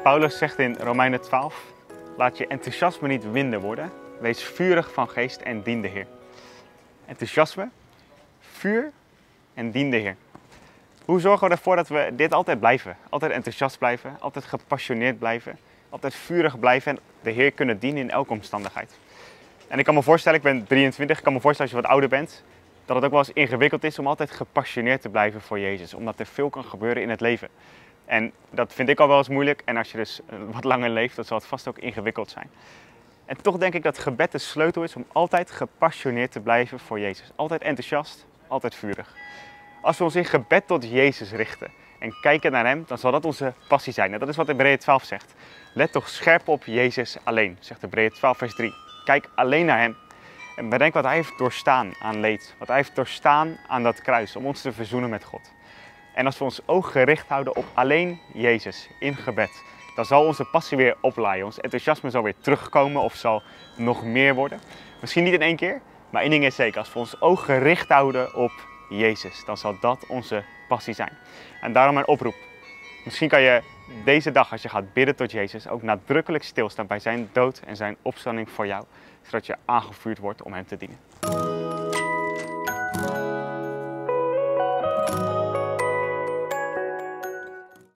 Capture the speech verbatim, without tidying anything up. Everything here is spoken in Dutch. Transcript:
Paulus zegt in Romeinen twaalf, laat je enthousiasme niet minder worden, wees vurig van geest en dien de Heer. Enthousiasme, vuur en dien de Heer. Hoe zorgen we ervoor dat we dit altijd blijven? Altijd enthousiast blijven, altijd gepassioneerd blijven, altijd vurig blijven en de Heer kunnen dienen in elke omstandigheid. En ik kan me voorstellen, ik ben drieëntwintig, ik kan me voorstellen als je wat ouder bent, dat het ook wel eens ingewikkeld is om altijd gepassioneerd te blijven voor Jezus. Omdat er veel kan gebeuren in het leven. En dat vind ik al wel eens moeilijk. En als je dus wat langer leeft, dan zal het vast ook ingewikkeld zijn. En toch denk ik dat gebed de sleutel is om altijd gepassioneerd te blijven voor Jezus. Altijd enthousiast, altijd vurig. Als we ons in gebed tot Jezus richten en kijken naar Hem, dan zal dat onze passie zijn. En dat is wat Hebreeën twaalf zegt. Let toch scherp op Jezus alleen, zegt Hebreeën twaalf vers drie. Kijk alleen naar Hem. En bedenk wat Hij heeft doorstaan aan leed. Wat Hij heeft doorstaan aan dat kruis om ons te verzoenen met God. En als we ons oog gericht houden op alleen Jezus in gebed, dan zal onze passie weer oplaaien. Ons enthousiasme zal weer terugkomen of zal nog meer worden. Misschien niet in één keer, maar één ding is zeker. Als we ons oog gericht houden op Jezus, dan zal dat onze passie zijn. En daarom mijn oproep. Misschien kan je deze dag, als je gaat bidden tot Jezus, ook nadrukkelijk stilstaan bij zijn dood en zijn opstanding voor jou. Zodat je aangevuurd wordt om Hem te dienen.